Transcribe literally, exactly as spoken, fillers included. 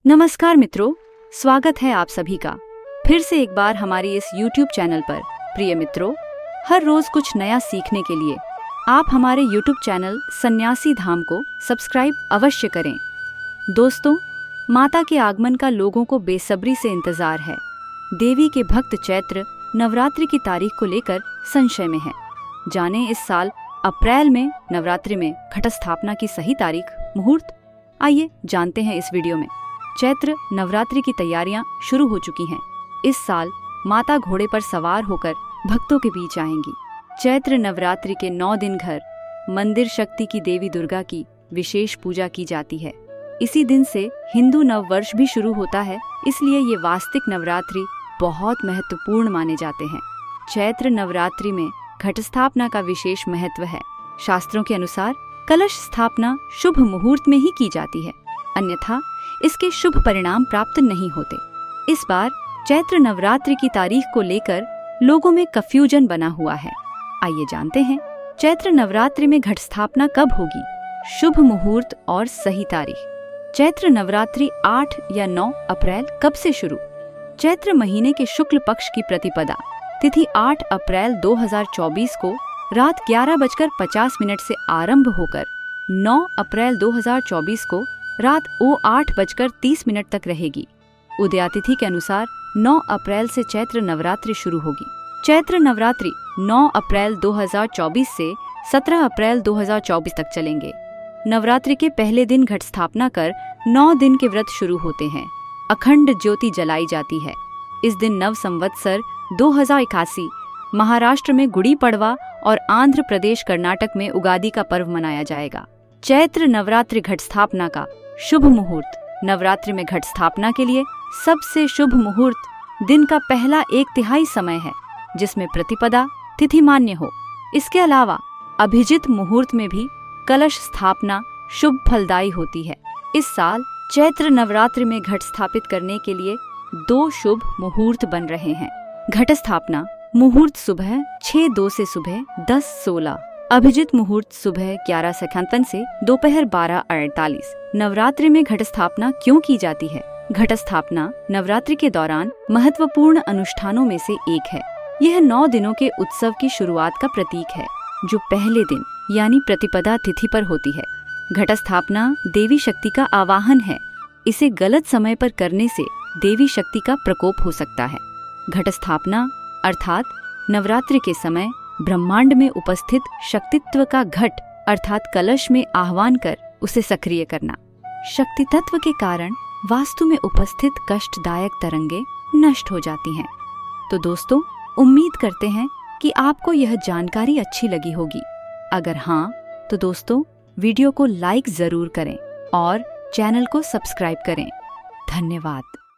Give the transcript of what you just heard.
नमस्कार मित्रों, स्वागत है आप सभी का फिर से एक बार हमारी इस यूट्यूब चैनल पर। प्रिय मित्रों, हर रोज कुछ नया सीखने के लिए आप हमारे यूट्यूब चैनल सन्यासी धाम को सब्सक्राइब अवश्य करें। दोस्तों, माता के आगमन का लोगों को बेसब्री से इंतजार है। देवी के भक्त चैत्र नवरात्रि की तारीख को लेकर संशय में है। जाने इस साल अप्रैल में नवरात्रि में घट स्थापना की सही तारीख, मुहूर्त। आइए जानते हैं इस वीडियो में। चैत्र नवरात्रि की तैयारियां शुरू हो चुकी हैं। इस साल माता घोड़े पर सवार होकर भक्तों के बीच आएंगी। चैत्र नवरात्रि के नौ दिन घर मंदिर शक्ति की देवी दुर्गा की विशेष पूजा की जाती है। इसी दिन से हिंदू नव वर्ष भी शुरू होता है, इसलिए ये वास्तविक नवरात्रि बहुत महत्वपूर्ण माने जाते हैं। चैत्र नवरात्रि में घट स्थापना का विशेष महत्व है। शास्त्रों के अनुसार कलश स्थापना शुभ मुहूर्त में ही की जाती है, अन्यथा इसके शुभ परिणाम प्राप्त नहीं होते। इस बार चैत्र नवरात्रि की तारीख को लेकर लोगों में कंफ्यूजन बना हुआ है। आइए जानते हैं चैत्र नवरात्रि में घट स्थापना कब होगी, शुभ मुहूर्त और सही तारीख। चैत्र नवरात्रि आठ या नौ अप्रैल कब से शुरू? चैत्र महीने के शुक्ल पक्ष की प्रतिपदा तिथि आठ अप्रैल दो हज़ार चौबीस को रात ग्यारह बजकर पचास मिनट से आरंभ होकर नौ अप्रैल दो हज़ार चौबीस को रात ओ आठ बजकर तीस मिनट तक रहेगी। उदयातिथि के अनुसार नौ अप्रैल से चैत्र नवरात्रि शुरू होगी। चैत्र नवरात्रि नौ अप्रैल दो हज़ार चौबीस से सत्रह अप्रैल दो हज़ार चौबीस तक चलेंगे। नवरात्रि के पहले दिन घट स्थापना कर नौ दिन के व्रत शुरू होते हैं। अखंड ज्योति जलाई जाती है। इस दिन नव संवत्सर दो हज़ार इक्यासी महाराष्ट्र में गुड़ी पड़वा और आंध्र प्रदेश कर्नाटक में उगादि का पर्व मनाया जाएगा। चैत्र नवरात्रि घट स्थापना का शुभ मुहूर्त। नवरात्रि में घट स्थापना के लिए सबसे शुभ मुहूर्त दिन का पहला एक तिहाई समय है, जिसमें प्रतिपदा तिथि मान्य हो। इसके अलावा अभिजित मुहूर्त में भी कलश स्थापना शुभ फलदायी होती है। इस साल चैत्र नवरात्रि में घट स्थापित करने के लिए दो शुभ मुहूर्त बन रहे हैं। घट स्थापना मुहूर्त सुबह छह दो से सुबह दस सोलह। अभिजित मुहूर्त सुबह ग्यारह सैंतालीस से दोपहर बारह अड़तालीस। नवरात्रि में घट स्थापना क्यों की जाती है? घट स्थापना नवरात्रि के दौरान महत्वपूर्ण अनुष्ठानों में से एक है। यह नौ दिनों के उत्सव की शुरुआत का प्रतीक है, जो पहले दिन यानी प्रतिपदा तिथि पर होती है। घट स्थापना देवी शक्ति का आवाहन है। इसे गलत समय पर करने से देवी शक्ति का प्रकोप हो सकता है। घट स्थापना अर्थात नवरात्रि के समय ब्रह्मांड में उपस्थित शक्तित्व का घट अर्थात कलश में आह्वान कर उसे सक्रिय करना। शक्ति तत्व के कारण वास्तु में उपस्थित कष्टदायक तरंगे नष्ट हो जाती हैं। तो दोस्तों, उम्मीद करते हैं कि आपको यह जानकारी अच्छी लगी होगी। अगर हाँ, तो दोस्तों वीडियो को लाइक जरूर करें और चैनल को सब्सक्राइब करें। धन्यवाद।